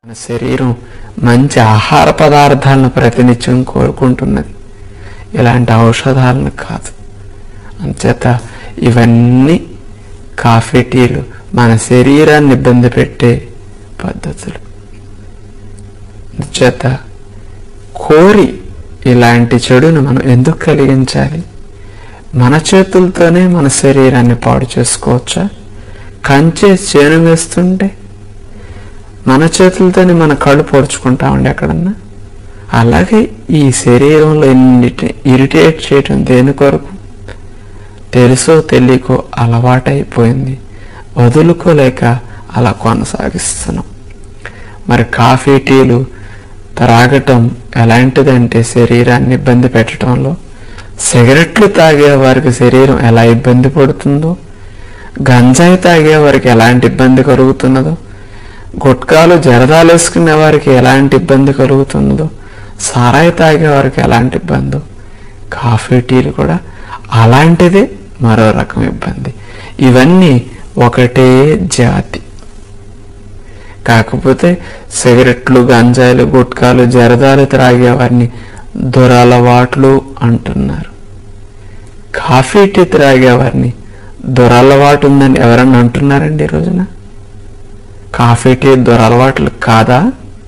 మన శరీరం మంచి ఆహార పదార్థాలను ప్రతినిత్యం కోరుకుంటున్నది, ఇలాంటి ఔషధాలను కాదు. అంచేత ఇవన్నీ కాఫీ టీలు మన శరీరాన్ని ఇబ్బంది పెట్టే పద్ధతులు. అంచేత కోరి ఇలాంటి చెడును మనం ఎందుకు కలిగించాలి? మన చేతులతోనే మన శరీరాన్ని పాడు చేసుకోవచ్చా? కంచే చేను వేస్తుంటే మన చేతులతోనే మన కళ్ళు పొడుచుకుంటామండి ఎక్కడన్నా. అలాగే ఈ శరీరంలో ఎన్నిటిని ఇరిటేట్ చేయటం దేని కొరకు? తెలుసో తెలియకో అలవాటైపోయింది, వదులుకోలేక అలా కొనసాగిస్తున్నాం. మరి కాఫీ టీలు త్రాగటం ఎలాంటిదంటే శరీరాన్ని ఇబ్బంది పెట్టడంలో, సిగరెట్లు తాగే వారికి శరీరం ఎలా ఇబ్బంది పడుతుందో, గంజాయి తాగే వారికి ఎలాంటి ఇబ్బంది కలుగుతున్నదో, గుట్కాలు జరదాలు వేసుకునే వారికి ఎలాంటి ఇబ్బంది కలుగుతున్నదో, సారాయి తాగే వారికి ఎలాంటి ఇబ్బందో, కాఫీ టీలు కూడా అలాంటిదే మరో రకం ఇబ్బంది. ఇవన్నీ ఒకటే జాతి. కాకపోతే సిగరెట్లు, గంజాయిలు, గుట్కాలు, జరదాలు త్రాగే వారిని దురలవాట్లు అంటున్నారు. కాఫీ టీ త్రాగే వారిని దురలవాటు ఉందని ఎవరన్నా అంటున్నారండి ఈ రోజున? కాఫీ టీ దురలవాట్లు కాదా?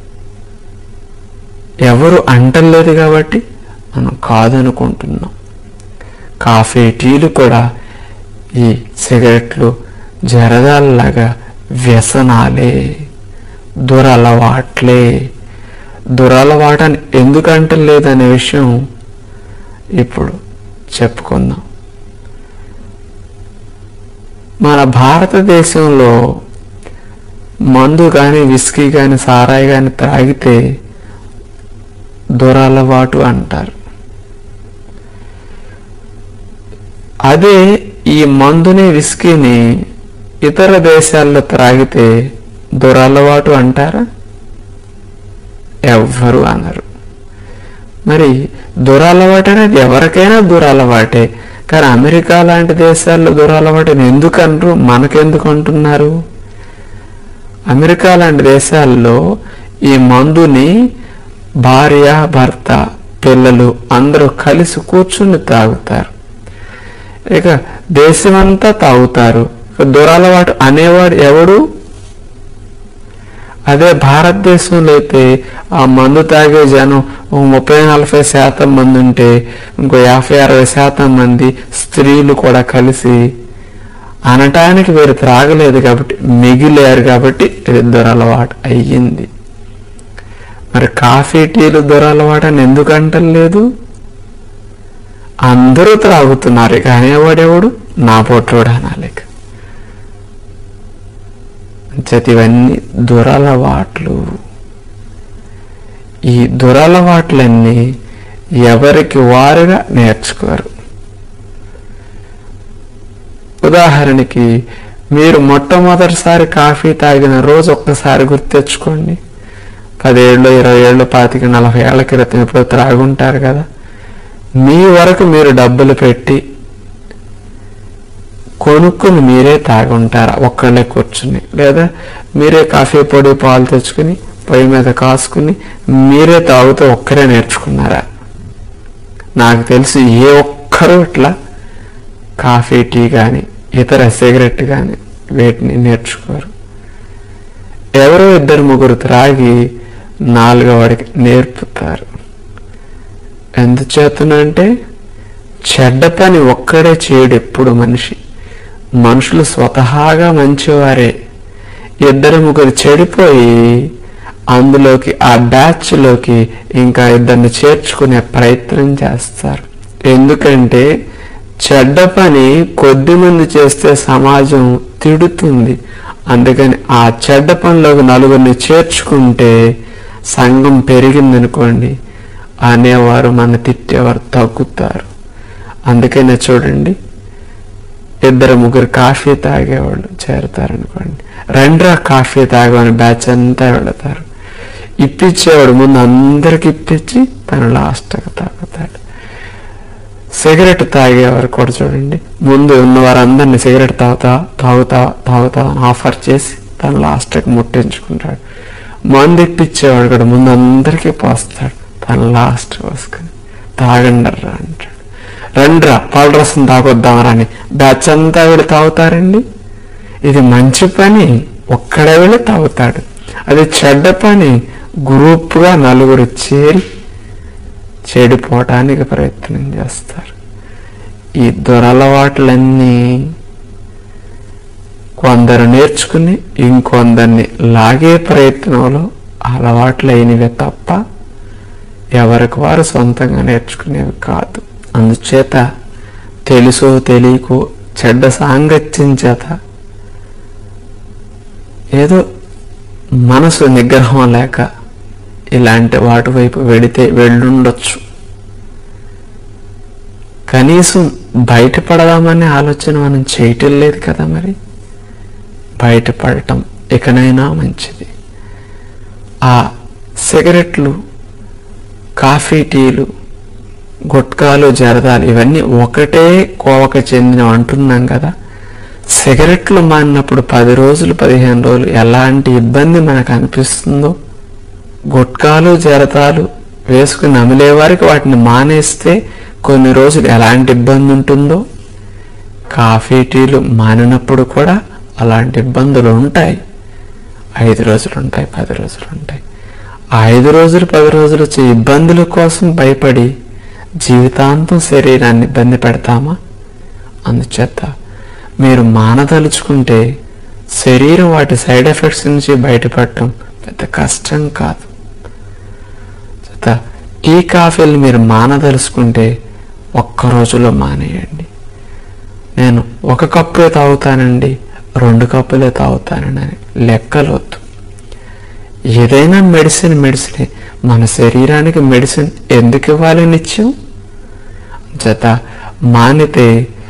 ఎవరు అంటలేదు కాబట్టి మనం కాదనుకుంటున్నాం. కాఫీ టీలు కూడా ఈ సిగరెట్లు, జరదాల్లాగా వ్యసనాలే, దురలవాట్లే. దురలవాటని ఎందుకు అంటలేదనే విషయం ఇప్పుడు చెప్పుకుందాం. మన భారతదేశంలో మందు కానీ, విస్కీ కానీ, సారాయి కానీ త్రాగితే దురలవాటు అంటారు. అదే ఈ మందుని, విస్కీని ఇతర దేశాల్లో త్రాగితే దురలవాటు అంటారా? ఎవ్వరు అనరు. మరి దురలవాటు అనేది ఎవరికైనా దురలవాటే. కానీ అమెరికా లాంటి దేశాల్లో దురలవాటుని ఎందుకు అనరు, మనకెందుకు అంటున్నారు? అమెరికా లాంటి దేశాల్లో ఈ మందుని భార్య, భర్త, పిల్లలు అందరూ కలిసి కూర్చుని తాగుతారు. ఇక దేశమంతా తాగుతారు. దురలవాటు అనేవాడు ఎవడు? అదే భారతదేశంలో అయితే ఆ మందు తాగే జనం 30-40% మంది ఉంటే ఇంకో 50-60% మంది స్త్రీలు కూడా కలిసి అనటానికి వీరు త్రాగలేదు కాబట్టి, మిగిలారు కాబట్టి ఇది దురలవాటు అయ్యింది. మరి కాఫీ టీలు దురలవాటు అని ఎందుకు అంటలేదు? అందరూ త్రాగుతున్నారు, ఇక అనేవాడెవడు? నా పొట్టోడు అనాలి. ఇవన్నీ దురలవాట్లు. ఈ దురలవాట్లన్నీ ఎవరికి వారుగా నేర్చుకోరు. ఉదాహరణకి మీరు మొట్టమొదటిసారి కాఫీ తాగిన రోజు ఒక్కసారి గుర్తు తెచ్చుకోండి. 10 ఏళ్ళు, 20 ఏళ్ళు, 25, 40 ఏళ్ల క్రితం ఇప్పుడు త్రాగుంటారు కదా. మీ వరకు మీరు డబ్బులు పెట్టి కొనుక్కుని మీరే తాగుంటారా ఒక్కళ్ళే కూర్చుని? లేదా మీరే కాఫీ పొడి, పాలు తెచ్చుకుని పొయ్యి మీద కాసుకుని మీరే తాగుతూ ఒక్కరే నేర్చుకున్నారా? నాకు తెలిసి ఏ ఒక్కరూ ఇట్లా కాఫీ, టీ కానీ ఇతర సిగరెట్ కానీ వీటిని నేర్చుకోరు. ఎవరో 2-3 త్రాగి 4వ వాడికి నేర్పుతారు. ఎందుచేతనంటే చెడ్డ పని ఒక్కడే చేయడు ఎప్పుడు మనిషి. మనుషులు స్వతహాగా మంచివారే. 2-3 చెడిపోయి అందులోకి, ఆ బ్యాచ్లోకి ఇంకా 2ని చేర్చుకునే ప్రయత్నం చేస్తారు. ఎందుకంటే చెడ్డ పని కొద్దిమంది చేస్తే సమాజం తిడుతుంది. అందుకని ఆ చెడ్డ పనిలోకి 4ని చేర్చుకుంటే సంఘం పెరిగిందనుకోండి, అనేవారు, మన తిట్టేవారు తగ్గుతారు. అందుకనే చూడండి, 2-3 కాఫీ తాగేవాళ్ళు చేరతారనుకోండి, రెండ్రా కాఫీ తాగని బ్యాచ్ అంతా వెళతారు. ఇప్పించేవాడు ముందు అందరికి ఇప్పించి తను లాస్ట్గా తాగుతాడు. సిగరెట్ తాగేవారు కూడా చూడండి, ముందు ఉన్నవారందరినీ సిగరెట్ తాగుతా తాగుతా తాగుతా అని ఆఫర్ చేసి తను లాస్ట్కి ముట్టించుకుంటాడు. మందు ఇప్పించేవాడు కూడా ముందు అందరికీ పోస్తాడు, తను లాస్ట్ పోసుకొని తాగండర్రా అంటాడు. రండ్రా పాల రసం తాగొద్దామరా అని బ్యాచ్ అంతా వీళ్ళు తాగుతారండి. ఇది మంచి పని, ఒక్కడే వెళ్ళి తాగుతాడు. అది చెడ్డ పని, గ్రూప్గా నలుగురు చేరి చెడిపోవటానికి ప్రయత్నం చేస్తారు. ఈ దురలవాట్లన్నీ కొందరు నేర్చుకుని ఇంకొందరిని లాగే ప్రయత్నంలో అలవాట్లు అయినవే తప్ప ఎవరికి వారు సొంతంగా నేర్చుకునేవి కాదు. అందుచేత తెలుసో తెలియకో చెడ్డ సాంగత్యం చేత ఏదో మనసు నిగ్రహం లేక ఇలాంటి వాటి వైపు వెళ్ళుండొచ్చు. కనీసం బయటపడదామనే ఆలోచన మనం చేయటం లేదు కదా. మరి బయటపడటం ఇకనైనా మంచిది. ఆ సిగరెట్లు, కాఫీ, టీలు, గుట్కాలు, జరదాలు ఇవన్నీ ఒకటే కోవకు చెందినవి అంటున్నాం కదా. సిగరెట్లు మానినప్పుడు 10 రోజులు 15 రోజులు ఎలాంటి ఇబ్బంది మనకు అనిపిస్తుందో, గుట్కాలు జరదాలు వేసుకుని నమిలేవారికి వాటిని మానేస్తే కొన్ని రోజులు ఎలాంటి ఇబ్బంది ఉంటుందో, కాఫీ టీలు మానినప్పుడు కూడా అలాంటి ఇబ్బందులు ఉంటాయి. 5 రోజులు ఉంటాయి, 10 రోజులు ఉంటాయి. 5 రోజులు 10 రోజులు వచ్చే ఇబ్బందుల కోసం భయపడి జీవితాంతం శరీరాన్ని ఇబ్బంది పెడతామా? అందుచేత మీరు మానదలుచుకుంటే శరీరం వాటి సైడ్ ఎఫెక్ట్స్ నుంచి బయటపడటం పెద్ద కష్టం కాదు. టీ కాఫీలు మీరు మానదలుచుకుంటే ఒక్క రోజులో మానేయండి. నేను 1 కప్పే తాగుతానండి, 2 కప్పులే తాగుతానండి అని లెక్కలొద్దు. ఏదైనా మెడిసిన్ మన శరీరానికి మెడిసిన్ ఎందుకు ఇవ్వాలి నిత్యం? చేత మానితే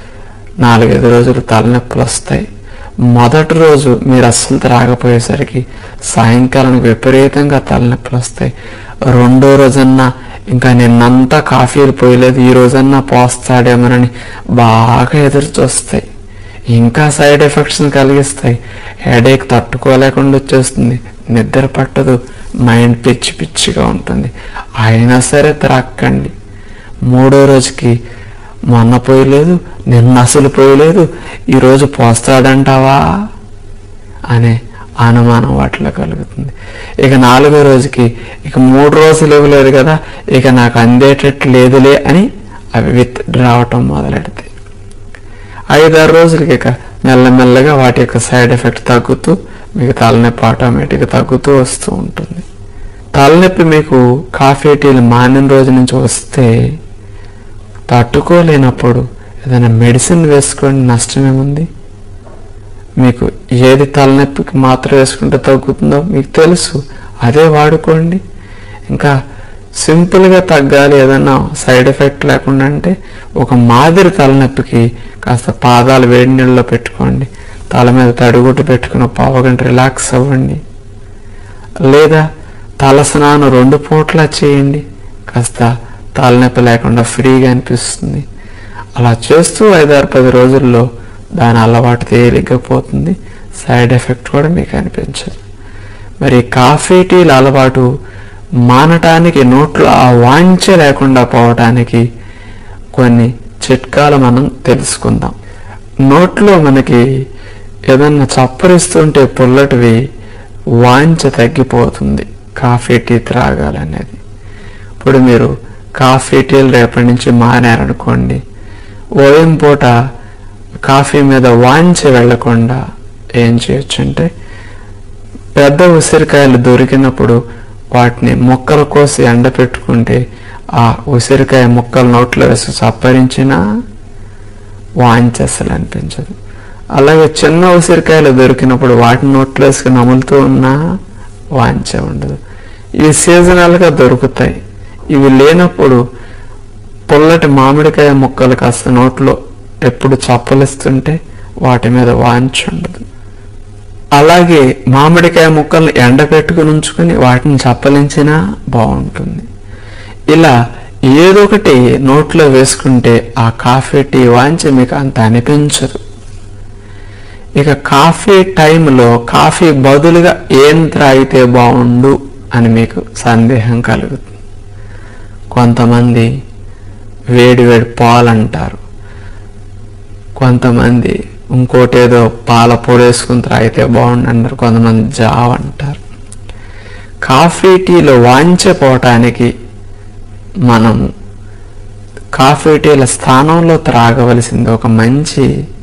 4-5 రోజులు తలనొప్పులు వస్తాయి. మొదటి రోజు మీరు అస్సలు త్రాగపోయేసరికి సాయంకాలం విపరీతంగా తలనొప్పులు వస్తాయి. 2వ రోజన్నా ఇంకా నిన్నంతా కాఫీలు పోయలేదు, ఈ రోజన్నా పోస్తాడేమోనని బాగా ఎదురు చూస్తాయి. ఇంకా సైడ్ ఎఫెక్ట్స్ కలిగిస్తాయి. హెడేక్ తట్టుకోలేకుండా వచ్చేస్తుంది, నిద్ర పట్టదు, మైండ్ పిచ్చిగా ఉంటుంది. అయినా సరే త్రాక్కండి. 3వ రోజుకి మొన్న పోయలేదు, నిన్న అసలు పోయలేదు, ఈరోజు పోస్తాడంటావా అనే అనుమానం వాటిలో కలుగుతుంది. ఇక 4వ రోజుకి ఇక 3 రోజులు ఇవ్వలేదు కదా, ఇక నాకు అందేటట్టు లేదులే అని అవి రావటం మొదలెడతాయి. 5-6 రోజులకి ఇక మెల్లమెల్లగా వాటి యొక్క సైడ్ ఎఫెక్ట్ తగ్గుతూ మీకు తలనొప్పి ఆటోమేటిక్గా తగ్గుతూ వస్తూ ఉంటుంది. తలనొప్పి మీకు కాఫీ టీలు మానిన రోజు నుంచి వస్తే తట్టుకోలేనప్పుడు ఏదైనా మెడిసిన్ వేసుకోండి, నష్టమేముంది? మీకు ఏది తలనొప్పికి మాత్రం వేసుకుంటే తగ్గుతుందో మీకు తెలుసు, అదే వాడుకోండి. ఇంకా సింపుల్గా తగ్గాలి, ఏదైనా సైడ్ ఎఫెక్ట్ లేకుండా అంటే ఒక మాదిరి తలనొప్పికి కాస్త పాదాలు వేడి నీళ్ళలో పెట్టుకోండి, తల మీద తడిగుడ్డు పెట్టుకుని 1/2 గంట రిలాక్స్ అవ్వండి. లేదా తల స్నానం 2 పూట్లా చేయండి, కాస్త తలనొప్పి లేకుండా ఫ్రీగా అనిపిస్తుంది. అలా చేస్తూ 5-10 రోజుల్లో దాని అలవాటు తేలిగ్గా పోతుంది, సైడ్ ఎఫెక్ట్ కూడా మీకు అనిపించదు. మరి కాఫీ టీల అలవాటు మానటానికి, నోట్లో ఆ వాంఛ లేకుండా పోవటానికి కొన్ని చిట్కాలు మనం తెలుసుకుందాం. నోట్లో మనకి ఏదన్నా చప్పరిస్తుంటే పుల్లటివి వాంఛ తగ్గిపోతుంది కాఫీ టీ త్రాగాలనేది. ఇప్పుడు మీరు కాఫీ టీలు రేపటి నుంచి మానారనుకోండి, ఉదయం పూట కాఫీ మీద వాంఛ వెళ్లకుండా ఏం చేయొచ్చు అంటే, పెద్ద ఉసిరికాయలు దొరికినప్పుడు వాటిని ముక్కలు కోసి ఎండపెట్టుకుంటే ఆ ఉసిరికాయ ముక్కలు నోట్లో వేసి చప్పరించినా వాంఛ అసలు అనిపించదు. అలాగే చిన్న ఉసిరికాయలు దొరికినప్పుడు వాటిని నోట్లో వేసుకుని నములుతూ ఉన్నా వాంఛ ఉండదు. ఇవి సీజనల్గా దొరుకుతాయి. ఇవి లేనప్పుడు పుల్లటి మామిడికాయ ముక్కలు కాస్త నోట్లో ఎప్పుడు చప్పలిస్తుంటే వాటి మీద వాంఛ ఉండదు. అలాగే మామిడికాయ ముక్కలను ఎండపెట్టుకుని ఉంచుకొని వాటిని చప్పలించినా బాగుంటుంది. ఇలా ఏదో ఒకటి నోట్లో వేసుకుంటే ఆ కాఫీ టీ వాంఛ మీకు అంత అనిపించదు. ఇక కాఫీ టైంలో కాఫీ బదులుగా ఏం త్రాగితే బాగుండు అని మీకు సందేహం కలుగుతుంది. కొంతమంది వేడి వేడి పాలు అంటారు, కొంతమంది ఇంకోటేదో పాల పొడేసుకుని త్రాగితే బాగుండు అంటారు, కొంతమంది జావ అంటారు. కాఫీ టీలో వాంచిపోవటానికి మనము కాఫీ టీల స్థానంలో త్రాగవలసింది ఒక మంచి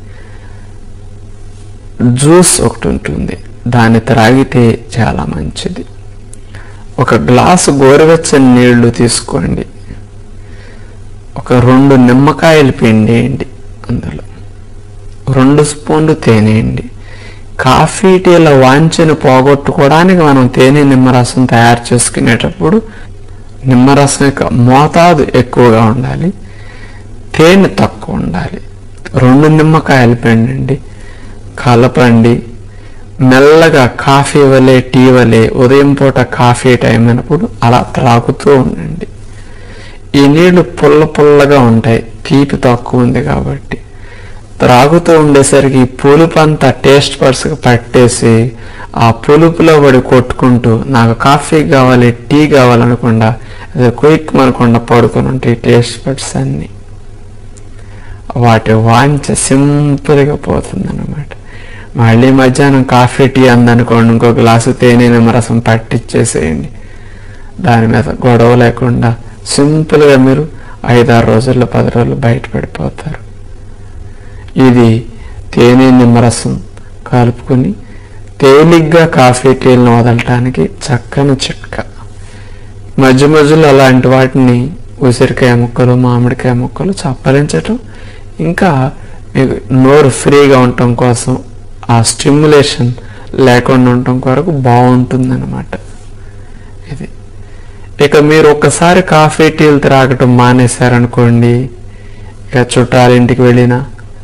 జ్యూస్ ఒకటి ఉంటుంది, దాన్ని త్రాగితే చాలా మంచిది. ఒక గ్లాసు గోరువెచ్చని నీళ్లు తీసుకోండి, ఒక 2 నిమ్మకాయలు పిండేయండి, అందులో 2 స్పూన్లు తేనె వేయండి. కాఫీ టీల వాంఛను పోగొట్టుకోవడానికి మనం తేనె నిమ్మరసం తయారు చేసుకునేటప్పుడు నిమ్మరసం యొక్క మోతాదు ఎక్కువగా ఉండాలి, తేనె తక్కువ ఉండాలి. 2 నిమ్మకాయలు పిండండి, కలపండి. మెల్లగా కాఫీ వలె టీ వలె ఉదయం పూట కాఫీ టైం అయినప్పుడు అలా త్రాగుతూ ఉండండి. ఈ నీళ్లు పుల్లగా ఉంటాయి, తీపి తక్కువ ఉంది కాబట్టి. త్రాగుతూ ఉండేసరికి పులుపు అంతా టేస్ట్ బడ్స్కి పట్టేసి ఆ పులుపులో పడి కొట్టుకుంటూ నాకు కాఫీ కావాలి టీ కావాలనకుండా అదే క్విక్ మనకుండా పడుకొని ఉంటాయి టేస్ట్ బడ్స్ అన్నీ. వాటి వాంఛ సింపుల్గా పోతుంది అన్నమాట. మళ్ళీ మధ్యాహ్నం కాఫీ టీ అందనుకోండి, ఇంకో గ్లాసు తేనె నిమ్మరసం పట్టించేసేయండి. దాని మీద గొడవ లేకుండా సింపుల్గా మీరు 5-6 రోజుల్లో 10 రోజులు బయటపడిపోతారు. ఇది తేనె నిమ్మరసం కలుపుకొని తేలిగ్గా కాఫీ టీలను వదలటానికి చక్కని చిట్కా. మధ్య మధ్యలో అలాంటి వాటిని ఉసిరికాయ ముక్కలు మామిడికాయ ముక్కలు చప్పరించటం, ఇంకా మీకు నోరు ఫ్రీగా ఉండటం కోసం ఆ స్టిమ్యులేషన్ లేకుండా ఉండటం కొరకు బాగుంటుందన్నమాట ఇది. ఇక మీరు ఒక్కసారి కాఫీ టీలు త్రాగటం మానేశారనుకోండి, ఇక చుట్టాలింటికి వెళ్ళినా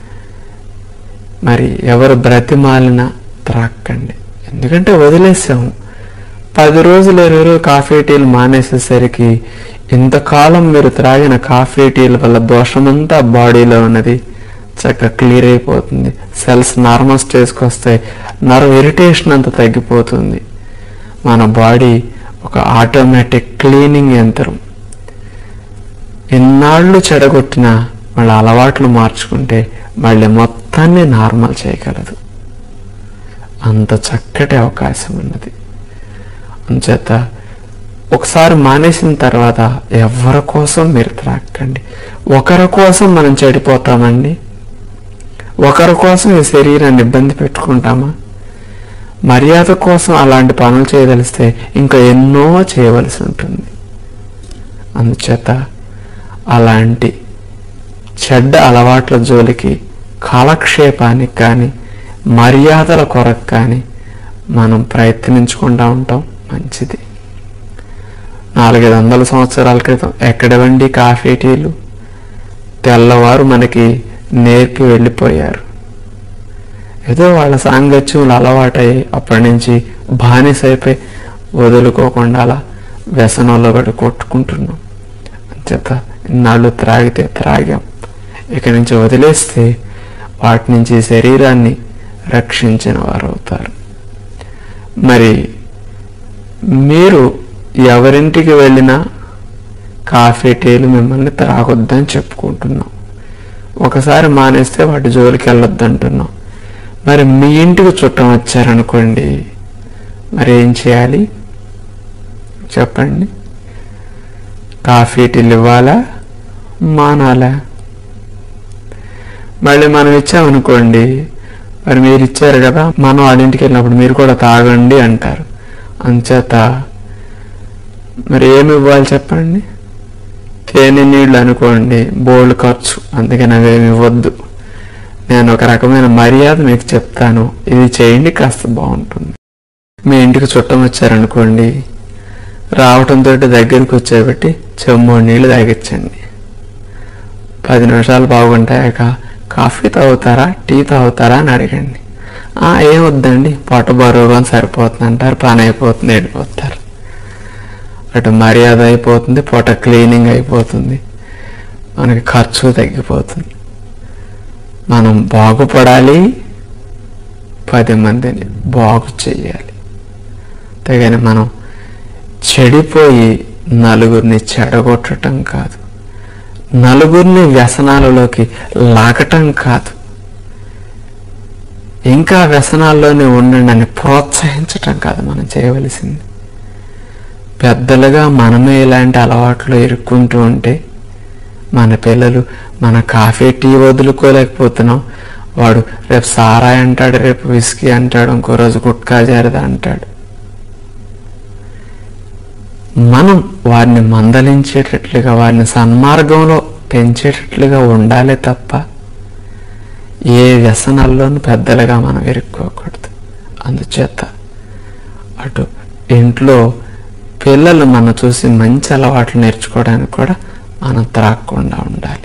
మరి ఎవరు బ్రతిమాలినా త్రాక్కండి. ఎందుకంటే వదిలేసాము. 10 రోజులు 20 రోజులు కాఫీ టీలు మానేసేసరికి ఇంతకాలం మీరు త్రాగిన కాఫీ టీల వల్ల దోషమంతా బాడీలో ఉన్నది చక్కగా క్లియర్ అయిపోతుంది. సెల్స్ నార్మల్ స్టేజ్కి వస్తాయి, నర్వ్ ఇరిటేషన్ అంతా తగ్గిపోతుంది. మన బాడీ ఒక ఆటోమేటిక్ క్లీనింగ్ యంత్రం. ఎన్నాళ్ళు చెడగొట్టినా మళ్ళీ అలవాట్లు మార్చుకుంటే మళ్ళీ మొత్తాన్ని నార్మల్ చేయగలదు. అంత చక్కటి అవకాశం ఉన్నది. అంచేత ఒకసారి మానేసిన తర్వాత ఎవరి కోసం మీరు త్రాక్కండి. ఒకరి కోసం మనం చెడిపోతామండి, ఒకరి కోసం ఈ శరీరాన్ని ఇబ్బంది పెట్టుకుంటామా? మర్యాద కోసం అలాంటి పనులు చేయదలిస్తే ఇంకా ఎన్నో చేయవలసి ఉంటుంది. అందుచేత అలాంటి చెడ్డ అలవాట్ల జోలికి కాలక్షేపానికి కానీ మర్యాదల కొరకు కానీ మనం ప్రయత్నించుకుంటూ ఉంటాం, మంచిది. 400-500 సంవత్సరాల క్రితం ఎక్కడవండి కాఫీ టీలు? తెల్లవారు మనకి నేర్పి వెళ్ళిపోయారు. ఏదో వాళ్ళ సాంగత్యంలో అలవాటయ్యి అప్పటి నుంచి బానిసైపోయి వదులుకోకుండా అలా వ్యసనంలో పడి కొట్టుకుంటున్నాం. అంచేత ఇన్నాళ్ళు త్రాగితే త్రాగాం, ఇక నుంచి వదిలేస్తే వాటి నుంచి శరీరాన్ని రక్షించిన వారు అవుతారు. మరి మీరు ఎవరింటికి వెళ్ళినా కాఫీ టీలు మిమ్మల్ని త్రాగొద్దని చెప్పుకుంటున్నాం. ఒకసారి మానేస్తే వాటి జోలికి వెళ్ళొద్దు అంటున్నాం. మరి మీ ఇంటికి చుట్టం వచ్చారనుకోండి, మరి ఏం చేయాలి చెప్పండి? కాఫీ టీలు ఇవ్వాలా మానాలా? మళ్ళీ మనం ఇచ్చామనుకోండి, మరి మీరు ఇచ్చారు కదా, మనం వాళ్ళింటికి వెళ్ళినప్పుడు మీరు కూడా తాగండి అంటారు. అంచేత మరి ఏమి ఇవ్వాలి చెప్పండి? తేనె నీళ్ళు అనుకోండి, బోల్డ్ ఖర్చు, అందుకని అవేమి ఇవ్వద్దు. నేను ఒక రకమైన మర్యాద మీకు చెప్తాను, ఇది చేయండి కాస్త బాగుంటుంది. మీ ఇంటికి చుట్టం వచ్చారనుకోండి, రావటంతో దగ్గరికి వచ్చేబట్టి చెమ్మో నీళ్ళు తాగించండి. 10 నిమిషాలు బాగుంటాయాక కాఫీ తాగుతారా టీ తాగుతారా అని అడగండి. ఏం వద్దండి, పొట్ట బరువుగా సరిపోతుంది అంటారు, పని అయిపోతుంది, వెళ్ళిపోతారు. అటు మర్యాద అయిపోతుంది, పొట్ట క్లీనింగ్ అయిపోతుంది, మనకి ఖర్చు తగ్గిపోతుంది. మనం బాగుపడాలి, 10 మందిని బాగు చేయాలి. అంతేగాని మనం చెడిపోయి నలుగురిని చెడగొట్టడం కాదు, నలుగురిని వ్యసనాలలోకి లాగటం కాదు, ఇంకా వ్యసనాల్లోనే ఉండండి అని ప్రోత్సహించటం కాదు మనం చేయవలసింది. పెద్దలుగా మనమే ఇలాంటి అలవాట్లు ఇరుక్కుంటూ ఉంటే మన పిల్లలు మన కాఫీ టీ వదులుకోలేకపోతున్నాం, వాడు రేపు సారాయి అంటాడు, రేపు విస్కీ అంటాడు, ఇంకో రోజు గుట్కా జారద అంటాడు. మనం వారిని మందలించేటట్లుగా, వారిని సన్మార్గంలో పెంచేటట్లుగా ఉండాలి తప్ప ఏ వ్యసనాల్లోనూ పెద్దలుగా మనం ఇరుక్కోకూడదు. అందుచేత అటు ఇంట్లో పిల్లలు మనం చూసి మంచి అలవాట్లు నేర్చుకోవడానికి కూడా మనం త్రాగకుండా ఉండాలి.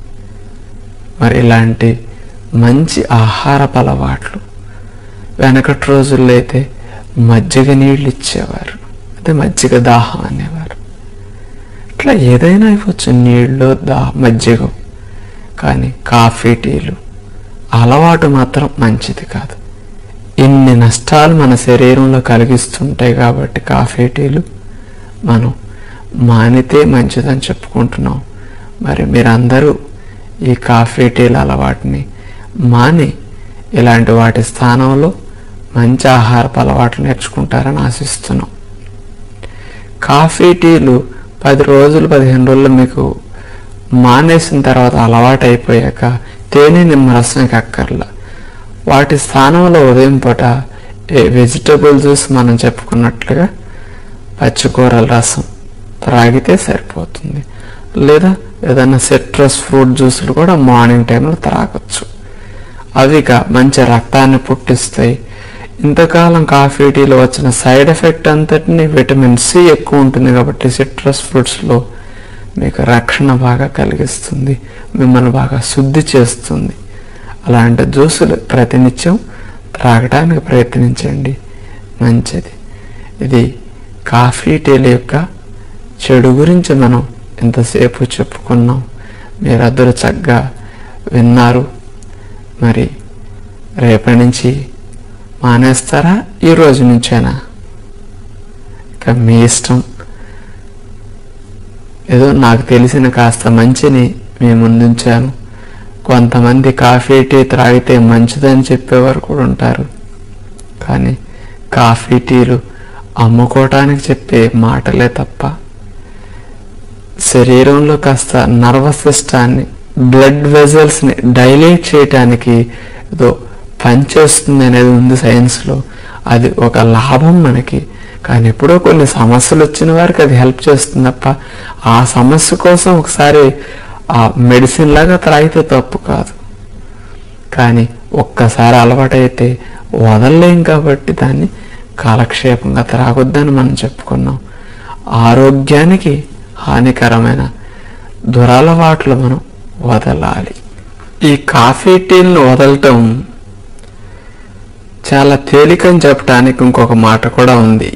మరి ఇలాంటి మంచి ఆహారపు అలవాట్లు వెనకటి రోజుల్లో అయితే మజ్జిగ నీళ్ళు ఇచ్చేవారు, అదే మజ్జిగ దాహం అనేవారు. ఇట్లా ఏదైనా ఇవ్వచ్చు, నీళ్ళు మజ్జిగ. కానీ కాఫీ టీలు అలవాటు మాత్రం మంచిది కాదు. ఇన్ని నష్టాలు మన శరీరంలో కలిగిస్తుంటాయి కాబట్టి కాఫీ టీలు మనం మానితే మంచిదని చెప్పుకుంటున్నాం. మరి మీరందరూ ఈ కాఫీ టీల అలవాటుని మాని ఇలాంటి వాటి స్థానంలో మంచి ఆహారపు అలవాట్లు నేర్చుకుంటారని ఆశిస్తున్నాం. కాఫీ టీలు 10 రోజులు 15 రోజులు మీకు మానేసిన తర్వాత అలవాటు అయిపోయాక తేనె నిమ్మరసం అక్కర్లా. వాటి స్థానంలో ఉదయం పూట వెజిటబుల్ జ్యూస్ మనం చెప్పుకున్నట్లుగా పచ్చికూరల రసం త్రాగితే సరిపోతుంది. లేదా ఏదైనా సిట్రస్ ఫ్రూట్ జ్యూసులు కూడా మార్నింగ్ టైంలో త్రాగొచ్చు. అవి మంచి రక్తాన్ని పుట్టిస్తాయి. ఇంతకాలం కాఫీ టీలో వచ్చిన సైడ్ ఎఫెక్ట్ అంతటిని విటమిన్ సి ఎక్కువ ఉంటుంది కాబట్టి సిట్రస్ ఫ్రూట్స్లో మీకు రక్షణ బాగా కలిగిస్తుంది, మిమ్మల్ని బాగా శుద్ధి చేస్తుంది. అలాంటి జ్యూసులు ప్రతినిత్యం త్రాగడానికి ప్రయత్నించండి, మంచిది. ఇది కాఫీ టీల యొక్క చెడు గురించి మనం ఇంతసేపు చెప్పుకున్నాం. మీరందరూ చక్కగా విన్నారు. మరి రేపటి నుంచి మానేస్తారా, ఈ రోజు నుంచేనా? ఇక మీ ఇష్టం. ఏదో నాకు తెలిసిన కాస్త మంచిని మీ ముందుంచాను. కొంతమంది కాఫీ టీ త్రాగితే మంచిదని చెప్పేవారు కూడా ఉంటారు. కానీ కాఫీ టీలు అమ్ముకోవటానికి చెప్పే మాటలే తప్ప శరీరంలో కాస్త నర్వస్ సిస్టాన్ని, బ్లడ్ వెజల్స్ని డైలేట్ చేయటానికి ఏదో పనిచేస్తుంది అనేది ఉంది సైన్స్లో. అది ఒక లాభం మనకి. కానీ ఎప్పుడో కొన్ని సమస్యలు వచ్చిన వారికి అది హెల్ప్ చేస్తుంది తప్ప ఆ సమస్య కోసం ఒకసారి ఆ మెడిసిన్ లాగా త్రాగితే తప్పు కాదు. కానీ ఒక్కసారి అలవాటైతే వదలలేం కాబట్టి దాన్ని కాలక్షేపంగా త్రాగొద్దని మనం చెప్పుకున్నాం. ఆరోగ్యానికి హానికరమైన దురలవాట్లు మనం వదలాలి. ఈ కాఫీ టీలను వదలటం చాలా తేలికని చెప్పడానికి ఇంకొక మాట కూడా ఉంది.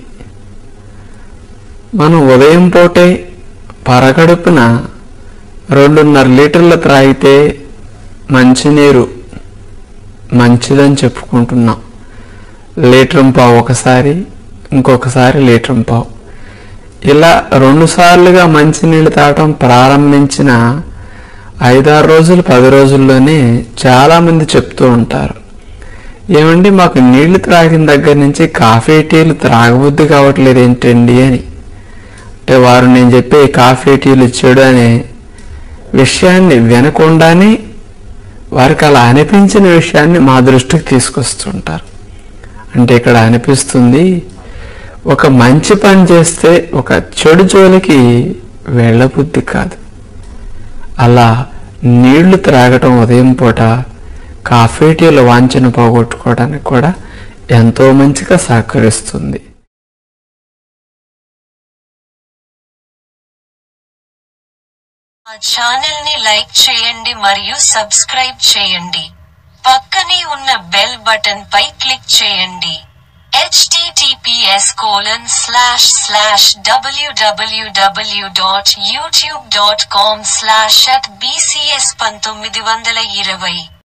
మనం ఉదయం పూటే పరగడుపున 2.5 లీటర్లు త్రాగితే మంచినీరు మంచిదని చెప్పుకుంటున్నాం. 1.5 లీటర్ ఒకసారి, ఇంకొకసారి 1.5 లీటర్. ఇలా 2 సార్లుగా మంచినీళ్ళు తాగటం ప్రారంభించిన 5-6 రోజులు 10 రోజుల్లోనే చాలామంది చెప్తూ ఉంటారు, ఏమండి మాకు నీళ్లు త్రాగిన దగ్గర నుంచి కాఫీ టీలు త్రాగబుద్ధి కావట్లేదు ఏంటండి అని. అంటే వారు నేను చెప్పే కాఫీ టీలు చెడు అనే విషయాన్ని వినకుండానే వారికి అలా అనిపించిన విషయాన్ని మా దృష్టికి తీసుకొస్తుంటారు. అంటే ఇక్కడ అనిపిస్తుంది, ఒక మంచి పని చేస్తే ఒక చెడు జోలికి వెళ్ళబుద్ధి కాదు. అలా నీళ్లు త్రాగటం ఉదయం పూట కాఫీ టీల వాంఛను పోగొట్టుకోవడానికి కూడా ఎంతో మంచిగా సహకరిస్తుంది. మా ఛానల్ ని లైక్ చేయండి మరియు సబ్స్క్రైబ్ చేయండి. పక్కనే ఉన్న బెల్ బటన్ పై క్లిక్ చేయండి. https://www.youtube.com/@bcs1920